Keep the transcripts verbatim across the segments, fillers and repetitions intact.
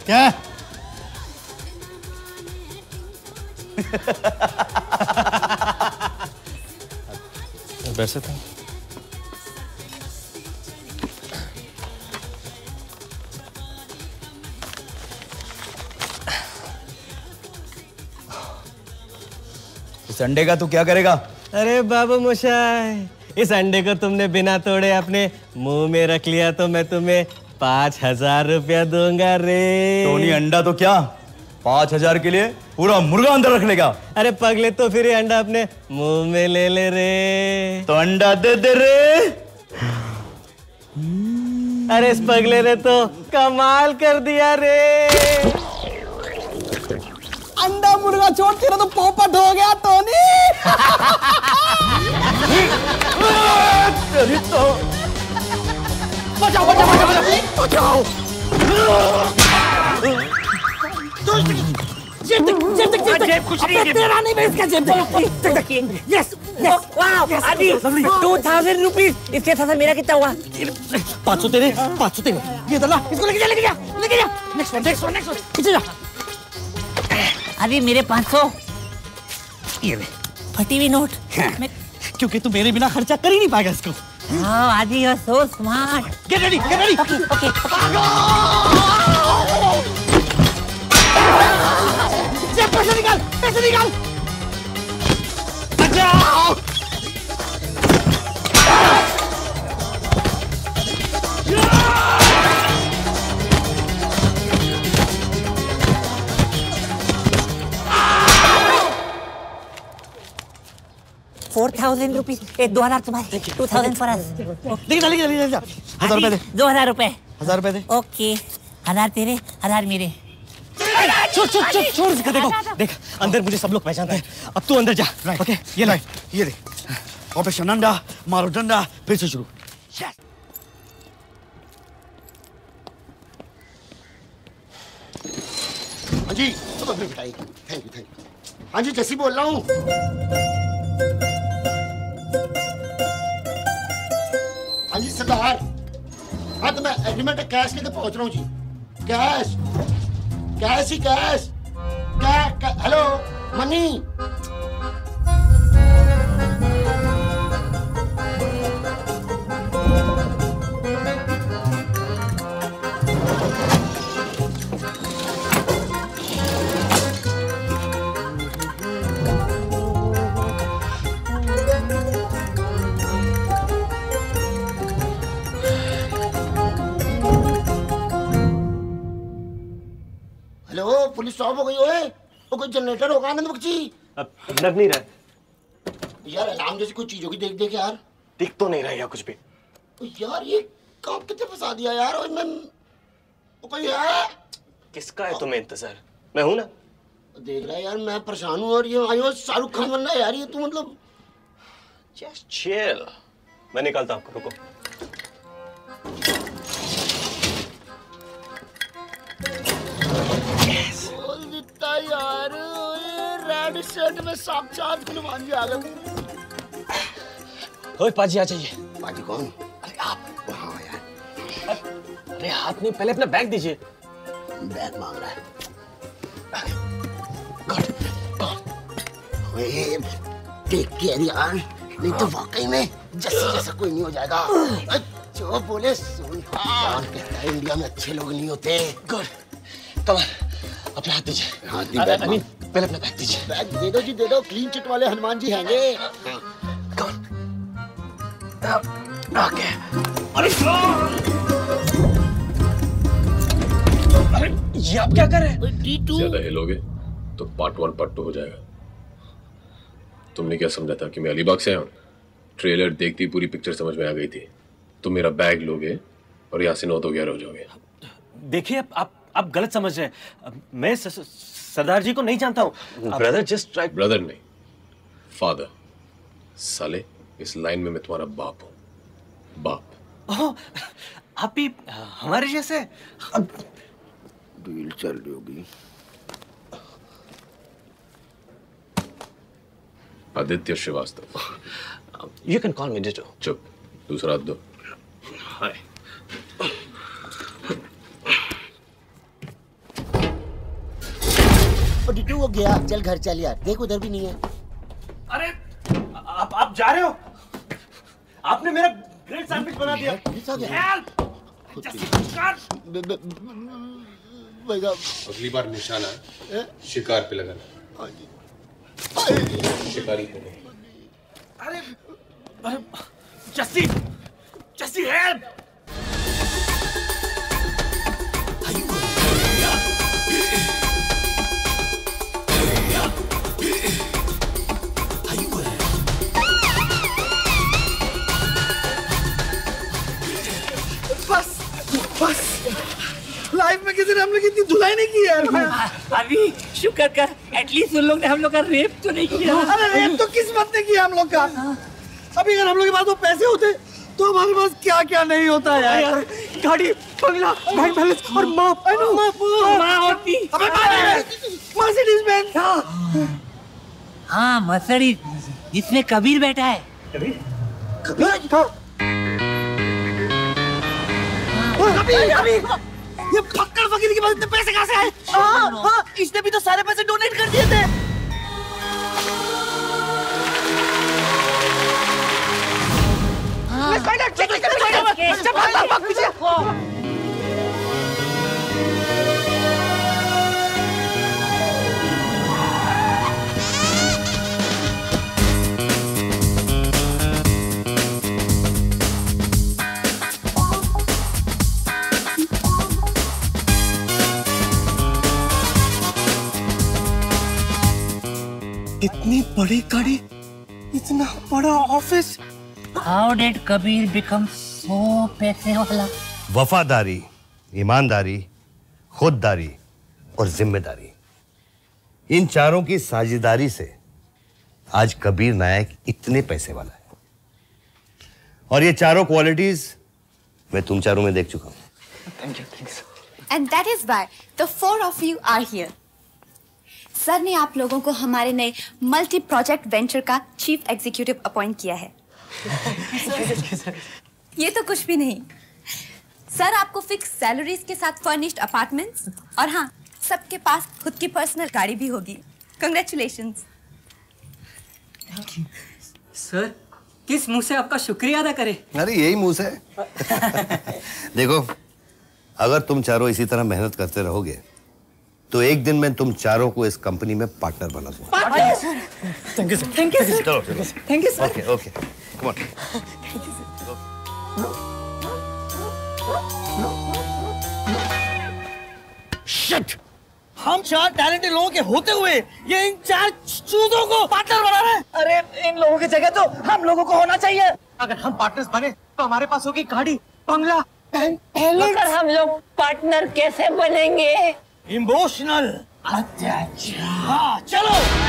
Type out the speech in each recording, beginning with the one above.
क्या? वैसे था इस अंडे का तू क्या करेगा? अरे बाबू मोशाय, इस अंडे को तुमने बिना तोड़े अपने मुंह में रख लिया तो मैं तुम्हें पाँच हजार रुपया दूंगा रे। टोनी अंडा तो क्या, पाँच हजार के लिए पूरा मुर्गा अंदर रख लेगा? अरे पगले, तो फिर ये अंडा अपने मुंह में ले ले रे। तो अंडा दे दे रे। अरे इस पगले ने तो कमाल कर दिया रे। अंडा मुर्गा छोड़ तेरा तो पोपट हो गया टोनी। तेरी तो बचाओ बचाओ बचाओ बचाओ। जेब तक जेब तक जेब तक कुछ नहीं, तेरा नहीं मैं इसका जेब तक। Yes yes wow Aadi two thousand rupees. इसके साथ मेरा कितना हुआ? पाँच सौ तेरे, पाँच सौ तेरे। ये दला इसको लेके जा लेके जा लेके जा। Next one next one next one पीछे जा। अभी मेरे पाँच सौ ये ले फटी हुई नोट। मैं... क्योंकि तू मेरे बिना खर्चा कर ही नहीं पाएगा इसको। हाँ Aadi you are so smart. Get ready get ready. Okay okay पैसे निकाल पैसे निकाल। बचाओ। Four thousand rupees. दो हजार तुम्हारे, टू थाउजेंड फॉर अस। लेके जा लेके जा लेके जा। हजार रुपए दे। दो हजार रुपए। हजार रुपए दे। ओके, हजार तेरे हजार मेरे। छोड़ छोड़ छोड़ छोड़ इसका। देखो देख, अंदर मुझे सब लोग पहचानते हैं। अब तू अंदर जा। ओके ये ले ये ले। ऑपरेशन अंडा मारो डंडा, फिर से शुरू। हाँ जी सब अपनी पिटाई। Thank you thank you. हाँ जी जैसी बोल रहा हूँ। हाँ जी सरदार। हाँ तो मैं एग्रीमेंट कैश लेके पहुंच रहा हूँ जी। कैश कैश ही कैश। क्या hello money. Hello police stop हो गई ओए। वो कोई जनरेटर होगा आनंद बख्शी? अब लग नहीं रहा यार अलार्म जैसी कोई चीज होगी, देख देख यार। दिख तो नहीं रहा यार कुछ भी। यार ये काम कितने फंसा दिया यार। और मैं वो कोई है? किसका है तुम्हें इंतजार? मैं हूं ना। देख रहा है यार मैं परेशान हूँ। और ये आयो शाहरुख खान बनना है यार। ये तू मतलब जस्ट चिल। मैं निकालता हूँ, रुको। यार रेड शर्ट में साक्षात हनुमान जी आ गए। ओए पाजी आ जाइए। पाजी कौन? अरे आप। हाँ यार। अरे हाथ नहीं, पहले अपना बैग दीजिए। बैग मांग रहा है। God God. ओए टेक केयर यार, नहीं तो वाकई में जैसे जैसा कोई नहीं हो जाएगा। जो बोले सुन। जान कहता है इंडिया में अच्छे लोग नहीं होते। गुड कम अपना हाथ दीजिए। हाथ दी बैग अभी पहले अपना बैग दीजिए। बैग दे दो जी दे दो। क्लीन चिट वाले हनुमान जी हैंगे। कौन? ओके। अरे अरे ये आप क्या कर रहे हैं? टी टू ज्यादा हिलोगे तो पार्ट वन पार्ट टू हो जाएगा। तुमने क्या समझा था कि मैं अलीबाग से आया हूँ? ट्रेलर देखती पूरी पिक्चर समझ में आ गई थी। तुम मेरा बैग लोगे और यहाँ से नौ तो ग्यारह हो जाओगे। देखिए आप आप गलत समझ रहे हैं। मैं स, स, सरदार जी को नहीं जानता हूँ। Brother just try. ब्रदर नहीं, फादर। साले इस लाइन में मैं तुम्हारा बाप हूँ। बाप। ओह, आप भी हमारे जैसे। डील चल रही होगी। Aditya Srivastava. You can call me ditto. चुप, दूसरा हाथ दो। हाय। वो गया, चल घर चल यार, देख उधर भी नहीं है। अरे आप आप जा रहे हो? आपने मेरा ग्रिल सैंडविच बना दिया। अगली बार निशाना शिकार पे लगाना। शिकारी पे नहीं। अरे अरे जस्सी जस्सी हेल्प। बस बस लाइफ में किसी ने हम लोग इतनी धुलाई नहीं की यार। अभी शुक्र कर, एटलीस्ट उन लोग ने हम लोग का रेप तो नहीं किया। अरे रेप तो किस्मत ने किया हम लोग का। अभी अगर हम लोग के पास वो पैसे होते तो हमारे पास क्या क्या नहीं होता यार, यार। गाड़ी, बंगला, बैंक बैलेंस और माँ माँ होती। Mercedes Benz. हाँ मर्सिडीज, जिसमें कबीर बैठा है। कबीर? कबीर? कबीर, कबीर। ये फक्कड़ फकीर के पास इतने पैसे कहाँ से आए? हाँ, हाँ, इसने भी तो सारे पैसे डोनेट कर दिए थे। इतनी बड़ी गाड़ी, इतना बड़ा office. How did Kabir become so पैसे वाला? वफादारी, ईमानदारी, खुददारी और जिम्मेदारी, इन चारों की साझेदारी से आज कबीर नायक इतने पैसे वाला है। और ये चारों क्वालिटीज मैं तुम चारों में देख चुका हूं। Thank you, thanks. And that is why the four of you are here. Sir ने आप लोगों को हमारे नए मल्टी प्रोजेक्ट वेंचर का चीफ एग्जीक्यूटिव अपॉइंट किया है। ये तो कुछ भी नहीं सर, आपको फिक्स सैलरीज के साथ फर्निश्ड अपार्टमेंट्स और हाँ, सबके पास खुद की पर्सनल गाड़ी भी होगी। कांग्रेचुलेशंस। Thank you sir. किस मुंह से आपका शुक्रिया अदा करें? अरे यही मुंह से। देखो, अगर तुम चारों इसी तरह मेहनत करते रहोगे तो एक दिन मैं तुम चारों को इस कंपनी में पार्टनर बना दूंगा। Thank you sir. Thank you sir. चलो चलो। Thank you sir. Okay okay, come on. Thank you sir. Shit! हम चार टैलेंटेड लोगों के होते हुए ये इन चार चूजों को पार्टनर बना रहे हैं। अरे इन लोगों की जगह तो हम लोगों को होना चाहिए। अगर हम पार्टनर्स बने तो हमारे पास होगी गाड़ी, बंगला, मगर हम लोग पार्टनर कैसे बनेंगे? Emotional attachment. हाँ, चलो।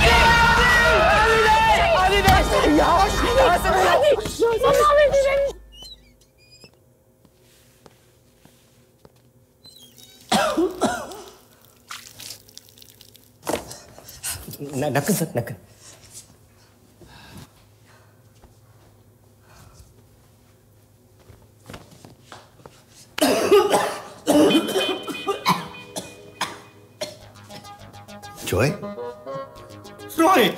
Nakkan sir, Nakkan. Joy? Joy!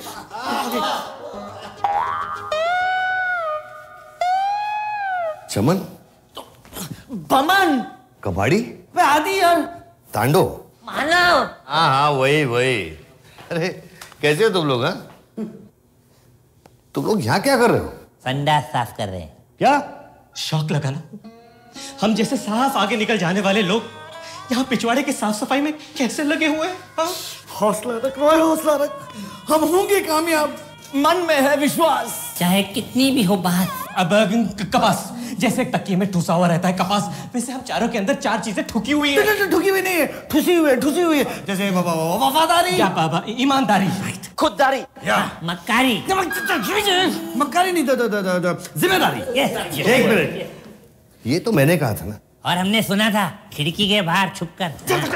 Chaman? Baman! कबाड़ी? वे आदि यार। तांडो? मानव। हाँ हाँ, वही वही। अरे कैसे हो तुम लोग? हाँ, तुम लोग यहाँ क्या कर रहे हो? संडास साफ कर रहे हैं। क्या? शौक लगा ना? हम जैसे साफ आगे निकल जाने वाले लोग यहाँ पिछवाड़े की साफ सफाई में कैसे लगे हुए हैं? हाँ? हौसला रख रॉय, हौसला रख। हम होंगे कामयाब, मन में है विश्वास। चाहे कितनी भी हो बात। अब कपास जैसे तकिए में ठुसा हुआ रहता है कपास, वैसे हम चारों के अंदर चार चीजें ठुकी हुई हैं। ठुकी हुई नहीं है, ठुसी हुई है, ठुसी हुई है। जैसे वफादारी, क्या बाबा, ईमानदारी, खुददारी, मक्कारी। मक्कारी नहीं, जिम्मेदारी। एक मिनट, ये तो मैंने कहा था ना। और हमने सुना था खिड़की के बाहर छुपकर।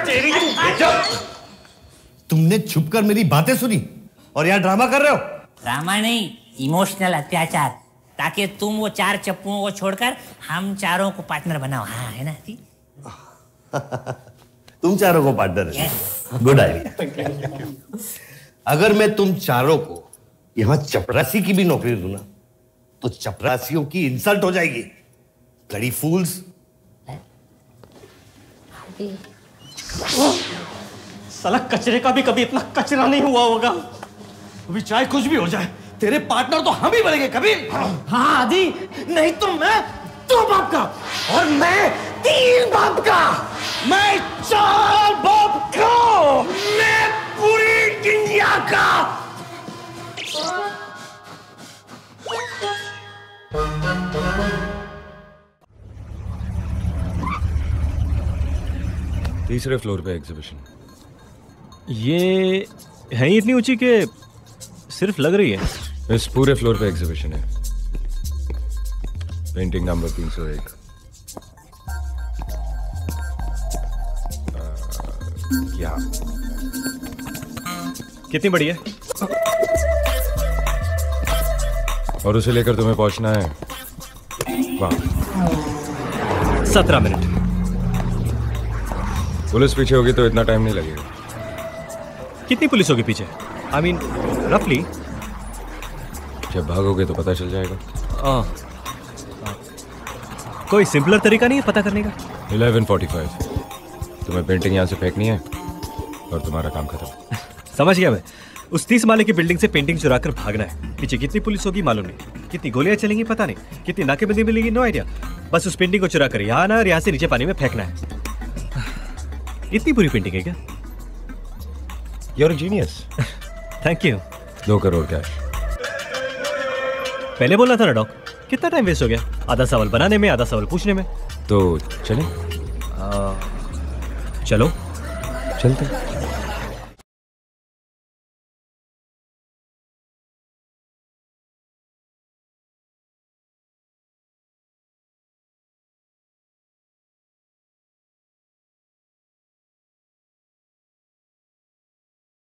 तुमने छुपकर मेरी बातें सुनी और यहाँ ड्रामा कर रहे हो? ड्रामा नहीं, इमोशनल अत्याचार, ताकि तुम वो चार चप्पुओं को छोड़कर हम चारों को पार्टनर बनाओ। हाँ, है ना? तुम चारों को पार्टनर है? Good idea. अगर मैं तुम चारों को यहां चपरासी की भी नौकरी दूं ना तो चपरासियों की इंसल्ट हो जाएगी। Bloody fools. साला कचरे का भी कभी इतना कचरा नहीं हुआ होगा। अभी चाहे कुछ भी हो जाए, तेरे पार्टनर तो हम ही बनेंगे कभी। हाँ आदि, नहीं तो मैं दो बाप का और मैं तीन बाप का, मैं चार बाप का, मैं पूरी इंडिया का। तीसरे फ्लोर पे एग्जीबिशन। ये है ही इतनी ऊंची कि सिर्फ लग रही है। इस पूरे फ्लोर पे एग्जीबिशन है। पेंटिंग नंबर तीन सौ एक। यहाँ। कितनी बड़ी है? और उसे लेकर तुम्हें पहुंचना है वहां। सत्रह मिनट। पुलिस पीछे होगी तो इतना टाइम नहीं लगेगा। कितनी पुलिस होगी पीछे? आई मीन रफली। जब भागोगे तो पता चल जाएगा। आ, आ, कोई सिंपलर तरीका नहीं है पता करने का? ग्यारह पैंतालीस। तुम्हें पेंटिंग यहाँ से फेंकनी है और तुम्हारा काम खत्म। समझ गया मैं। उस तीस माले की बिल्डिंग से पेंटिंग चुरा कर भागना है। पीछे कितनी पुलिस होगी मालूम नहीं, कितनी गोलियां चलेंगी पता नहीं, कितनी नाकेबंदी मिलेगी नो आइडिया। बस उस पेंटिंग को चुरा कर यहाँ आना और यहाँ से नीचे पानी में फेंकना है। इतनी बुरी पेंटिंग है क्या? You're a genius. Thank you. दो करोड़ कैश। पहले बोलना था ना डॉक। कितना टाइम वेस्ट हो गया, आधा सवाल बनाने में, आधा सवाल पूछने में। तो चलें? आ, चलो चलते।